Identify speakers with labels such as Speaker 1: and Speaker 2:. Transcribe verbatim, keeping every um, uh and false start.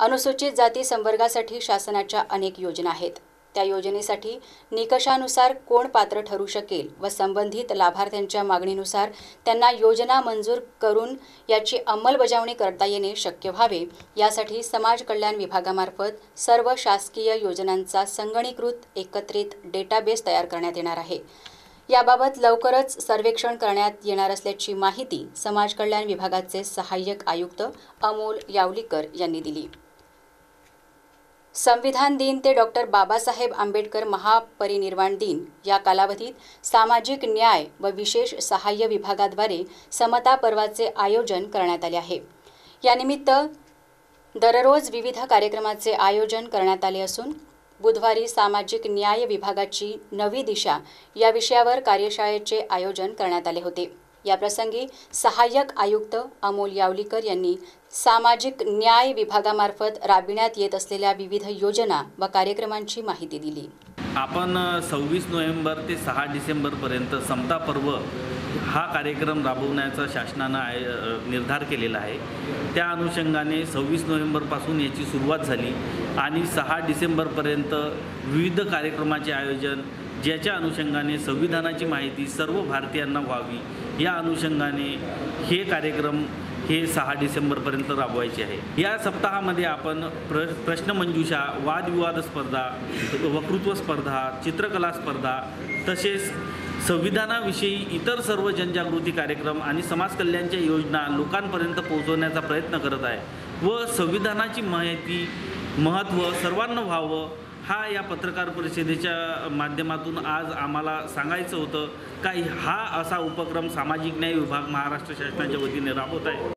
Speaker 1: अनुसूचित जाती संवर्गासाठी शासनाच्या अनेक योजना आहेत। त्या योजनेसाठी निकषानुसार कोण पात्र ठरू शकेल व संबंधित लाभार्थ्यांच्या मागणीनुसार त्यांना योजना मंजूर करून याची अंमलबजावणी करता येणे शक्य व्हावे यासाठी समाज कल्याण विभागामार्फत सर्व शासकीय योजनांचा संगणकीकृत एकत्रित डेटाबेस तयार करण्यात येणार आहे। याबाबत लवकरच सर्वेक्षण करण्यात येणार असल्याची माहिती समाज कल्याण विभागाचे सहाय्यक आयुक्त अमोल यावलीकर यांनी दिली। संविधान दिन ते डॉक्टर बाबासाहेब आंबेडकर महापरिनिर्वाण दिन या कालावधीत सामाजिक न्याय व विशेष सहाय्य विभागाद्वारे समता पर्वाचे आयोजन करण्यात आले आहे। यानिमित्त दररोज विविध कार्यक्रमाचे आयोजन करण्यात आले असून बुधवारी सामाजिक न्याय विभागाची नवी दिशा या विषयावर कार्यशाळेचे आयोजन करण्यात आले होते। या प्रसंगी सहाय्यक आयुक्त अमोल यावलीकर यांनी सामाजिक न्याय विभागामार्फत राबविण्यात येत असलेल्या विविध योजना व कार्यक्रमांची माहिती दिली।
Speaker 2: आपण सव्वीस नोव्हेंबर ते सहा डिसेंबर पर्यंत समता पर्व हा कार्यक्रम राबवण्याचा शासनाने निर्धार केलेला आहे। त्या अनुषंगाने सव्वीस नोव्हेंबर पासून याची सुरुवात झाली आणि सहा डिसेंबर पर्यंत विविध कार्यक्रमाचे आयोजन ज्याच्या अनुषंगाने संविधानाची माहिती सर्व भारतीयांना व्हावी या अनुषंगाने हे कार्यक्रम हे सहा डिसेंबर पर्यंत राबवायचे आहे। या सप्ताहामध्ये आपण प्र प्रश्नमंजुषा, वादविवाद स्पर्धा, वक्तृत्व स्पर्धा, चित्रकला स्पर्धा तसेच संविधानाविषयी इतर सर्व जनजागृती कार्यक्रम आणि समाज कल्याणच्या योजना लोकांपर्यंत पोहोचवण्याचा प्रयत्न करत आहे व संविधानाची माहिती महत्त्व सर्वांना व्हावं हा या पत्रकार परिषदेच्या माध्यमातून आज आम्हाला सांगायचं होतं का हा असा उपक्रम सामाजिक न्याय विभाग महाराष्ट्र शासनाच्या वतीने राबवत आहे।